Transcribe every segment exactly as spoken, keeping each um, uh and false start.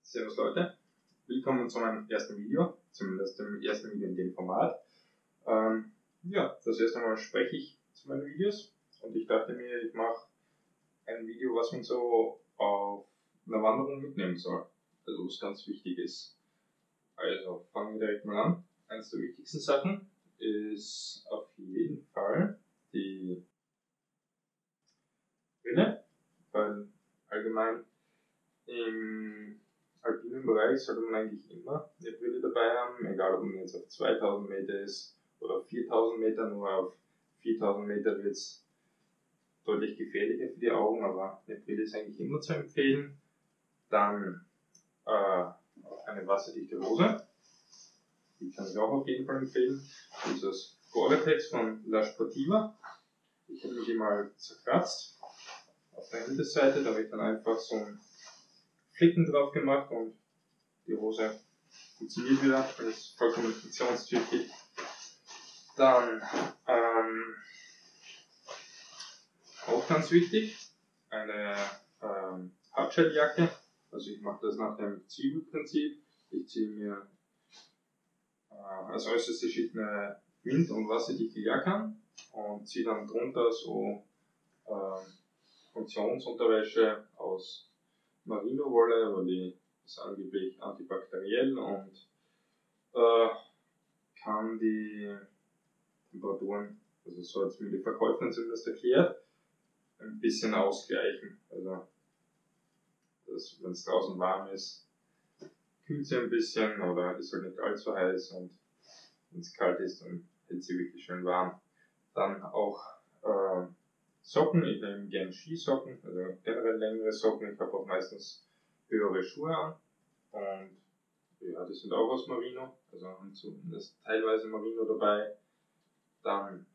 Servus Leute, willkommen zu meinem ersten Video, zumindest dem ersten Video in dem Format. Ähm, ja, das erste Mal spreche ich zu meinen Videos und ich dachte mir, ich mache ein Video, was man so auf einer Wanderung mitnehmen soll, also was ganz wichtig ist. Also fangen wir direkt mal an. Eines der wichtigsten Sachen ist auf jeden Fall die Brille, weil allgemein im alpinen Bereich sollte man eigentlich immer eine Brille dabei haben, egal ob man jetzt auf zweitausend Meter ist oder auf viertausend Meter, nur auf viertausend Meter wird es deutlich gefährlicher für die Augen, aber eine Brille ist eigentlich immer zu empfehlen. Dann äh, eine wasserdichte Hose, die kann ich auch auf jeden Fall empfehlen. Dieses Gore-Tex von La Sportiva. Ich habe mich mal zerkratzt auf der Hinterseite, da habe ich dann einfach so ein Flicken drauf gemacht und die Hose funktioniert wieder, ist vollkommen funktionstüchtig. Dann ähm, auch ganz wichtig, eine ähm, Hardshelljacke. Also ich mache das nach dem Zwiebelprinzip. Ich ziehe mir äh, als äußerste Schicht eine wind- und wasserdichte Jacke an und ziehe dann drunter so äh, Funktionsunterwäsche aus Merino-Wolle, weil die ist angeblich antibakteriell und äh, kann die Temperaturen, also so hat es mir die Verkäuferin zumindest erklärt, ein bisschen ausgleichen. Also wenn es draußen warm ist, kühlt sie ein bisschen oder ist halt nicht allzu heiß, und wenn es kalt ist, dann hält sie wirklich schön warm. Dann auch äh, Socken, ich nehme gerne Skisocken, also generell längere Socken, ich habe auch meistens höhere Schuhe an und ja, die sind auch aus Merino, also haben zumindest teilweise Merino dabei. Dann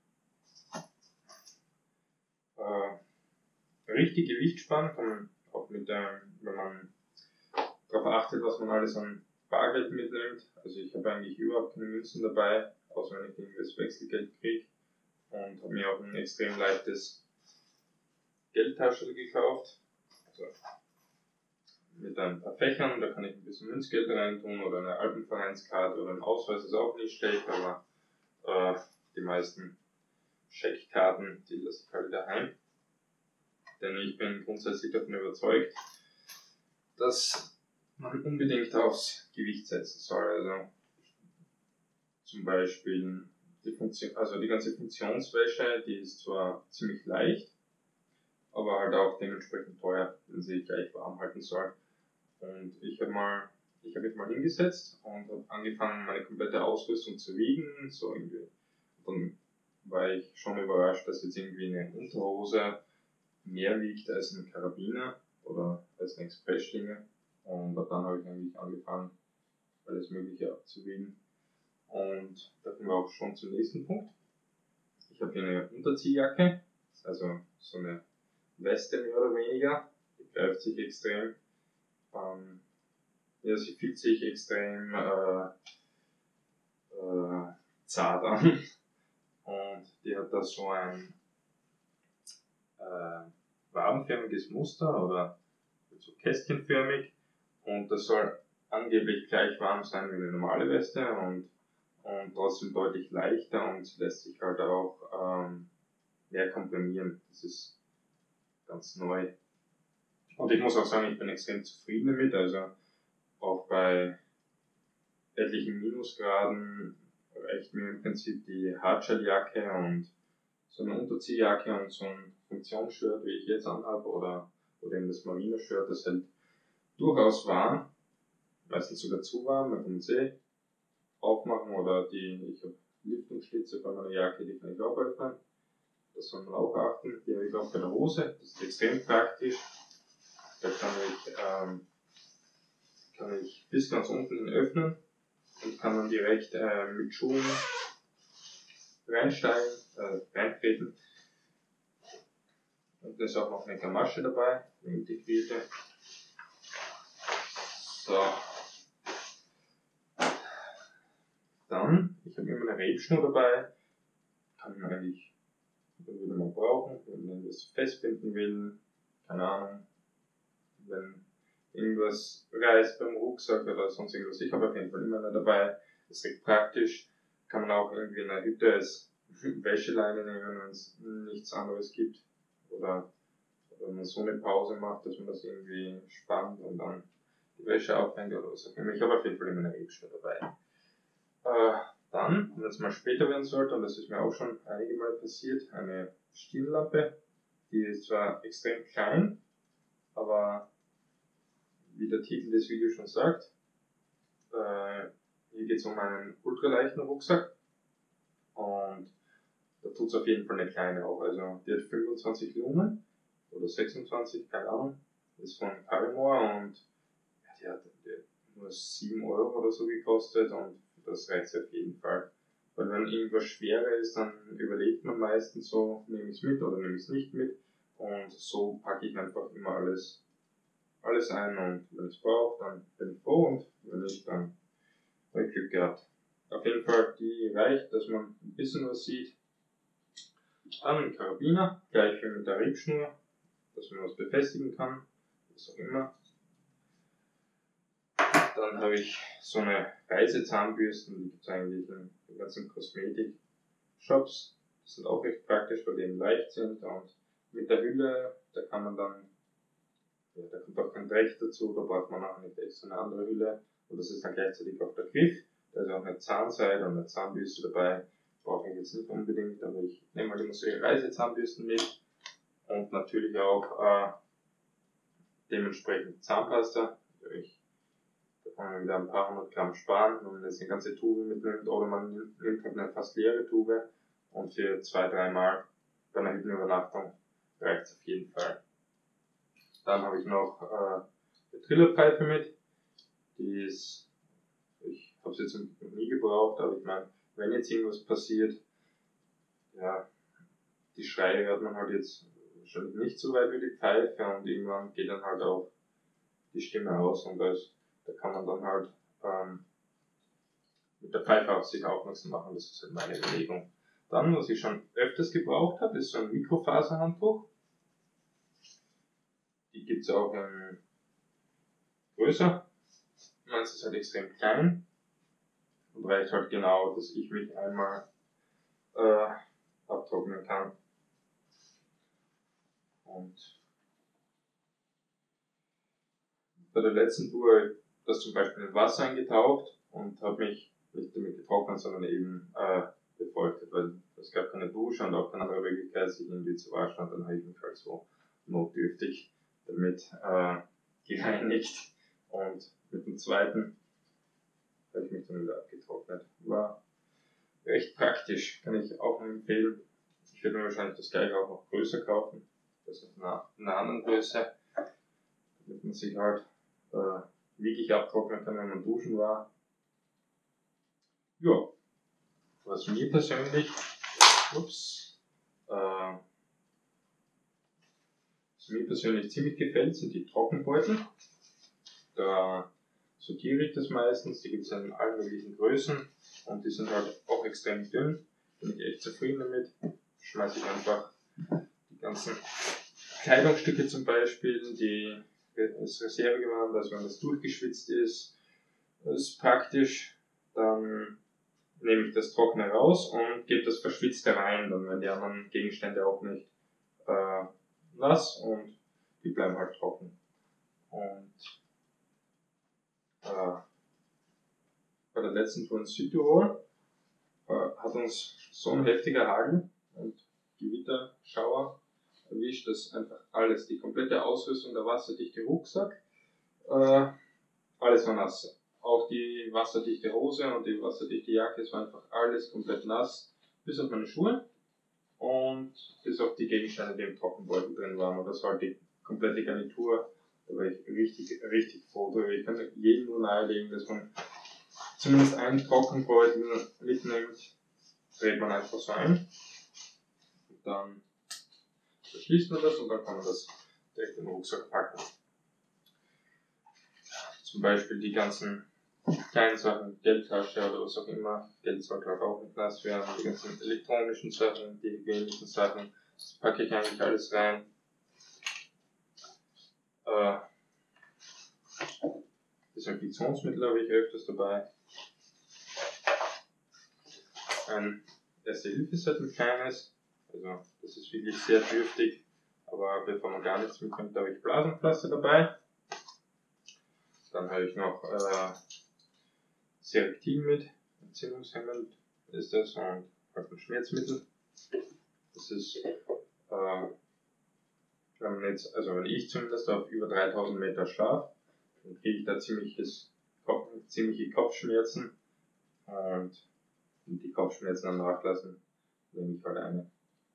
äh, richtig Gewicht sparen kann man auch mit dem, wenn man darauf achtet, was man alles an Bargeld mitnimmt. Also ich habe eigentlich überhaupt keine Münzen dabei, außer wenn ich irgendwie das Wechselgeld kriege, und habe mir auch ein extrem leichtes Geldtaschel gekauft. Also mit ein paar Fächern, da kann ich ein bisschen Münzgeld reintun oder eine Alpenvereinskarte oder ein Ausweis ist auch nicht schlecht, aber äh, die meisten Scheckkarten, die lasse ich halt daheim. Denn ich bin grundsätzlich davon überzeugt, dass man unbedingt aufs Gewicht setzen soll. Also zum Beispiel die Funktion, also die ganze Funktionswäsche, die ist zwar ziemlich leicht, aber halt auch dementsprechend teuer, wenn sie gleich warm halten soll. Und ich habe mal, ich habe mich mal hingesetzt und habe angefangen, meine komplette Ausrüstung zu wiegen. So irgendwie. Dann war ich schon überrascht, dass jetzt irgendwie eine Unterhose mehr wiegt als ein Karabiner oder als eine Expressschlinge. Und dann habe ich eigentlich angefangen, alles Mögliche abzuwiegen. Und da kommen wir auch schon zum nächsten Punkt. Ich habe hier eine Unterziehjacke, also so eine Weste mehr oder weniger. Die greift sich extrem. Ähm, ja, sie fühlt sich extrem äh, äh, zart an. Und die hat da so ein äh, wabenförmiges Muster oder so kästchenförmig. Und das soll angeblich gleich warm sein wie eine normale Weste und, und trotzdem deutlich leichter, und sie lässt sich halt auch ähm, mehr komprimieren. Das ist ganz neu. Und ich muss auch sagen, ich bin extrem zufrieden damit. Also auch bei etlichen Minusgraden reicht mir im Prinzip die Hardshelljacke und so eine Unterziehjacke und so ein Funktionsshirt, wie ich jetzt anhabe, oder, oder eben das Marino-Shirt, das hält durchaus warm, meistens sogar zu warm, man kann es eh aufmachen, oder die, ich habe Lüftungsschlitze bei meiner Jacke, die kann ich auch öffnen, das soll man auch achten. Die habe ich auch bei der Hose, das ist extrem praktisch, da kann ich, ähm, kann ich bis ganz unten hin öffnen und kann dann direkt äh, mit Schuhen reinsteigen, äh, reintreten. Und da ist auch noch eine Gamasche dabei, eine integrierte. So. Dann, ich habe immer eine Rebschnur dabei, kann man eigentlich wieder mal brauchen, wenn man das festbinden will, keine Ahnung, wenn irgendwas reißt beim Rucksack oder sonst irgendwas. Ich habe auf jeden Fall immer eine dabei. Das ist recht praktisch. Kann man auch irgendwie in der Hütte als Wäscheleine nehmen, wenn es nichts anderes gibt. Oder wenn man so eine Pause macht, dass man das irgendwie spannt und dann die Wäsche aufhängt oder was auch immer. Ich habe auf jeden Fall immer eine Rebschnur dabei. Äh, dann, wenn es mal später werden sollte, und das ist mir auch schon einige Mal passiert, eine Stirnlampe. Die ist zwar extrem klein, aber wie der Titel des Videos schon sagt, äh, hier geht es um einen ultraleichten Rucksack und da tut es auf jeden Fall eine kleine auch. Also die hat fünfundzwanzig Lumen oder sechsundzwanzig, keine Ahnung, ist von Carimore und ja, die hat, die hat nur sieben Euro oder so gekostet und das reicht auf jeden Fall. Weil wenn irgendwas schwerer ist, dann überlegt man meistens so, nehme ich es mit oder nehme ich es nicht mit. Und so packe ich einfach immer alles, alles ein und wenn ich es brauche, dann bin ich froh und wenn nicht, dann habe ich Glück gehabt. Auf jeden Fall, die reicht, dass man ein bisschen was sieht. Dann ein Karabiner, gleich wie mit der Riebschnur, dass man was befestigen kann, was auch immer. Dann habe ich so eine Reisezahnbürsten, die gibt es eigentlich in den ganzen Kosmetik-Shops. Die sind auch recht praktisch, weil die eben leicht sind und mit der Hülle, da kann man dann, ja, da kommt auch kein Dreck dazu, da braucht man auch nicht extra eine andere Hülle und das ist dann gleichzeitig auch der Griff. Da ist auch eine Zahnseide und eine Zahnbürste dabei, brauche ich jetzt nicht unbedingt, aber ich nehme halt immer so Reisezahnbürsten mit und natürlich auch äh, dementsprechend Zahnpasta. Also ich Da kann man wieder ein paar hundert Gramm sparen, wenn man jetzt eine ganze Tube mitnimmt oder man nimmt halt eine fast leere Tube und für zwei, drei Mal bei einer Hüttenübernachtung reicht es auf jeden Fall. Dann habe ich noch äh, eine Trillerpfeife mit, die ist, ich habe sie jetzt noch nie gebraucht, aber ich meine, wenn jetzt irgendwas passiert, ja, die Schreie hört man halt jetzt wahrscheinlich nicht so weit wie die Pfeife und irgendwann geht dann halt auch die Stimme aus und da ist Da kann man dann halt ähm, mit der Pfeife auf sich aufmerksam machen, das ist halt meine Überlegung. Dann, was ich schon öfters gebraucht habe, ist so ein Mikrofaserhandtuch. Die gibt es auch in größer. Meins ist halt extrem klein und reicht halt genau, dass ich mich einmal äh, abtrocknen kann. Und bei der letzten Tour habe ich das zum Beispiel in Wasser eingetaucht und habe mich nicht damit getrocknet, sondern eben äh, befeuchtet, weil es gab keine Dusche und auch keine andere Möglichkeit, sich irgendwie zu waschen und dann habe ich mich halt so notdürftig damit äh, gereinigt und mit dem zweiten habe ich mich dann wieder abgetrocknet. War recht praktisch, kann ich auch empfehlen. Ich werde mir wahrscheinlich das gleiche auch noch größer kaufen, das ist in einer, in einer anderen Größe, damit man sich halt äh, wirklich abtrocknen kann, wenn man duschen war. Ja, was mir persönlich, ups, äh, was mir persönlich ziemlich gefällt, sind die Trockenbeutel. Da sortiere ich das meistens, die gibt es in allen möglichen Größen und die sind halt auch extrem dünn. Bin ich echt zufrieden damit. Schmeiße ich einfach die ganzen Kleidungsstücke zum Beispiel, die das Reservegewand, also wenn das durchgeschwitzt ist, das ist praktisch. Dann nehme ich das Trockene raus und gebe das Verschwitzte rein, dann werden die anderen Gegenstände auch nicht äh, nass und die bleiben halt trocken. Und äh, bei der letzten Tour in Südtirol äh, hat uns so ein heftiger Hagel und Gewitterschauer erwischt, dass einfach alles, die komplette Ausrüstung, der wasserdichte Rucksack, äh, alles war nass. Auch die wasserdichte Hose und die wasserdichte Jacke, es war einfach alles komplett nass, bis auf meine Schuhe und bis auf die Gegenstände, die im Trockenbeutel drin waren. Und das war die komplette Garnitur. Da war ich richtig, richtig froh drüber. Ich kann jedem nur nahelegen, dass man zumindest einen Trockenbeutel mitnimmt, dreht man einfach so ein. Und dann verschließt man das und dann kann man das direkt in den Rucksack packen. Zum Beispiel die ganzen kleinen Sachen, Geldtasche oder was auch immer. Geld sollte halt auch nicht nass werden. Die ganzen elektronischen Sachen, die hygienischen Sachen, das packe ich eigentlich alles rein. Äh, Desinfektionsmittel habe ich öfters dabei. Ein Erste-Hilfe-Set, ein kleines, also das ist wirklich sehr dürftig, aber bevor man gar nichts mitnimmt, habe ich Blasenpflaster dabei. Dann habe ich noch äh, Sereptin mit, entzündungshemmend ist das, und halt ein Schmerzmittel. Das ist, äh, wenn man jetzt, also wenn ich zumindest auf über dreitausend Meter schlafe, dann kriege ich da ziemliches, Kopf, ziemliche Kopfschmerzen, und um die Kopfschmerzen dann nachlassen, nehme ich halt eine.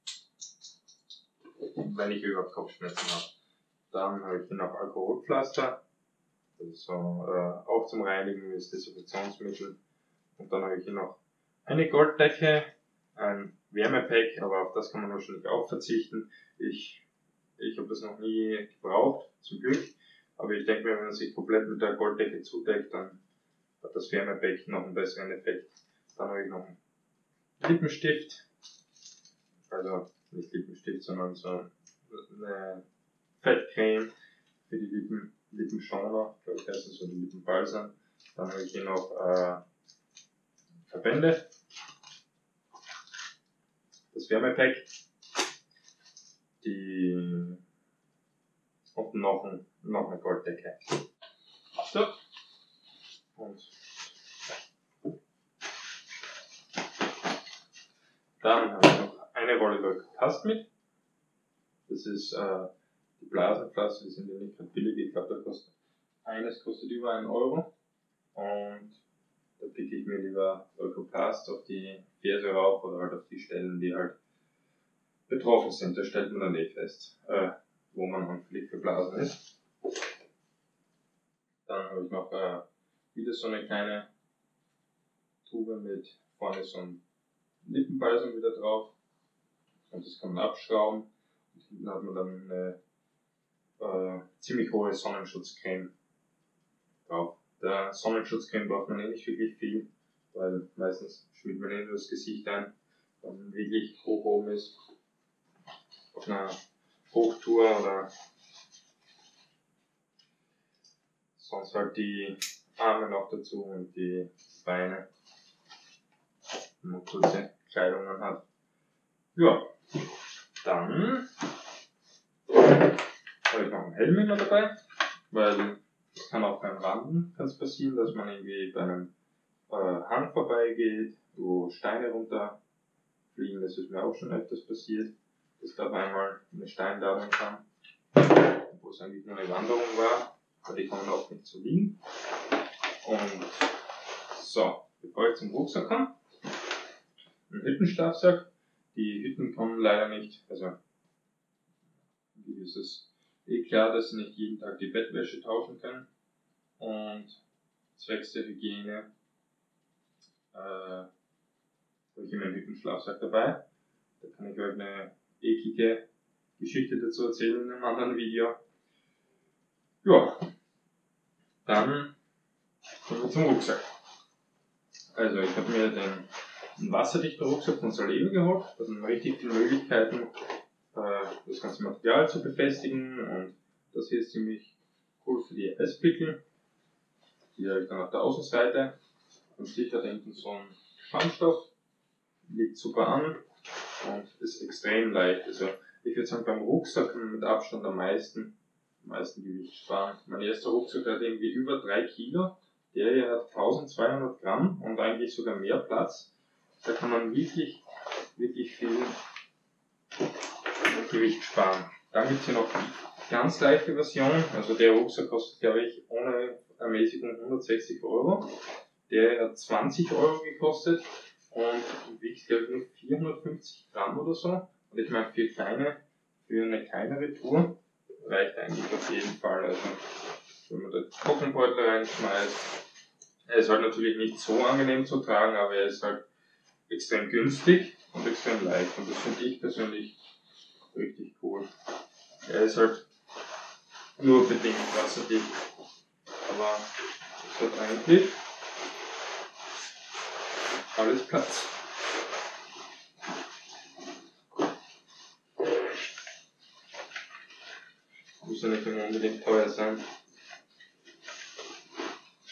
Wenn ich überhaupt Kopfschmerzen habe. Dann habe ich hier noch Alkoholpflaster, das ist so äh, auch zum Reinigen, ist Desinfektionsmittel. Und dann habe ich hier noch eine Golddecke, ein Wärmepack, aber auf das kann man wahrscheinlich auch verzichten. Ich, ich habe das noch nie gebraucht, zum Glück. Aber ich denke mir, wenn man sich komplett mit der Golddecke zudeckt, dann hat das Wärmepack noch einen besseren Effekt. Dann habe ich noch einen Lippenstift, also nicht Lippenstift, sondern so eine Fettcreme für die Lippen, Lippenschoner, ich glaube ich heißt das so, die Lippenbalsam. Dann habe ich hier noch äh, Verbände, das Wärmepack, die und noch, ein, noch eine Golddecke. So. Und dann habe ich noch eine Rolle Leukoplast mit. Das ist äh, die Blasenpflaster, die sind ja nicht gerade billig, ich glaube, da kostet eines kostet über einen Euro. Und da picke ich mir lieber Leukoplast auf die Ferse rauf oder halt auf die Stellen, die halt betroffen sind. Da stellt man dann eh fest, äh, wo man anfällig für Blasen ist. Dann habe ich noch äh, wieder so eine kleine Tube mit vorne so einem Lippenbalsam wieder drauf. Und das kann man abschrauben. Und hinten hat man dann eine äh, ziemlich hohe Sonnenschutzcreme drauf. Der Sonnenschutzcreme braucht man eh nicht wirklich viel, weil meistens schmiert man eh nur das Gesicht ein, wenn man wirklich hoch oben ist, auf einer Hochtour oder sonst halt die Arme noch dazu und die Beine, wenn man kurze Kleidungen hat. Ja, dann habe ich noch einen Helm immer dabei, weil es kann auch beim Wandern kann's passieren, dass man irgendwie bei einem äh, Hang vorbeigeht, wo Steine runterfliegen. Das ist mir auch schon öfters passiert, dass da auf einmal eine Steinladung kam, wo es eigentlich nur eine Wanderung war, aber die kommen auch nicht zu liegen. Und so, bevor ich zum Rucksack komme, ein Hüttenschlafsack. Die Hütten kommen leider nicht, also wie ist es eh klar, dass sie nicht jeden Tag die Bettwäsche tauschen können. Und zwecks der Hygiene äh, habe ich immer einen Hüttenschlafsack dabei. Da kann ich euch eine eklige Geschichte dazu erzählen in einem anderen Video. Ja, dann kommen wir zum Rucksack. Also ich habe mir den einen wasserdichten Rucksack von Saleo geholt. Da sind richtig viele Möglichkeiten, äh, das ganze Material zu befestigen, und das hier ist ziemlich cool für die Esspickel. Die habe ich dann auf der Außenseite. Am Stich hat hinten so einen Spannstoff, liegt super an und ist extrem leicht. Also ich würde sagen, beim Rucksack kann man mit Abstand am meisten, am meisten Gewicht sparen. Mein erster Rucksack hat irgendwie über drei Kilo, der hier hat eintausendzweihundert Gramm und eigentlich sogar mehr Platz. Da kann man wirklich, wirklich viel Gewicht sparen. Dann gibt es hier noch die ganz leichte Version, also der Rucksack kostet, glaube ich, ohne Ermäßigung hundertsechzig Euro. Der hat zwanzig Euro gekostet und wiegt, glaube ich, nur vierhundertfünfzig Gramm oder so. Und ich meine, für kleine, für eine kleinere Tour reicht eigentlich auf jeden Fall. Also, wenn man den Trockenbeutel reinschmeißt, er ist halt natürlich nicht so angenehm zu tragen, aber er ist halt extrem günstig und extrem leicht. Und das finde ich persönlich richtig cool. Er ist halt nur bedingt wasserdicht, aber es hat eigentlich alles Platz. Muss ja nicht immer unbedingt teuer sein.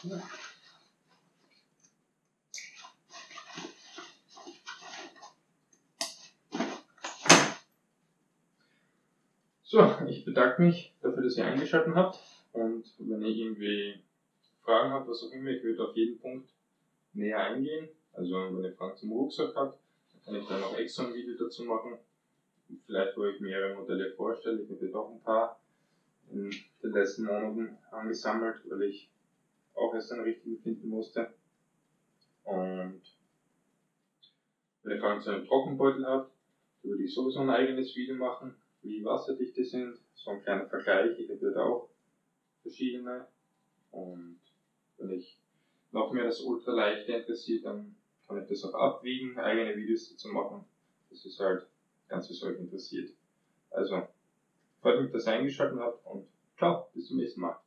So, ich bedanke mich dafür, dass ihr eingeschaltet habt, und wenn ihr irgendwie Fragen habt, was auch immer, ich würde auf jeden Punkt näher eingehen. Also wenn ihr Fragen zum Rucksack habt, dann kann ich da noch extra ein Video dazu machen. Vielleicht, wo ich mehrere Modelle vorstelle. Ich habe jetzt auch ein paar in den letzten Monaten angesammelt, weil ich auch erst einen richtigen finden musste. Und wenn ihr Fragen zu einem Trockenbeutel habt, würde ich sowieso ein eigenes Video machen, wie wasserdicht die sind. So ein kleiner Vergleich, ich habe da auch verschiedene. Und wenn ich noch mehr das Ultraleichte interessiert, dann kann ich das auch abwiegen, eigene Videos dazu machen. Das ist halt ganz, was euch interessiert. Also, freut mich, dass ihr eingeschaltet habt, und ciao, bis zum nächsten Mal.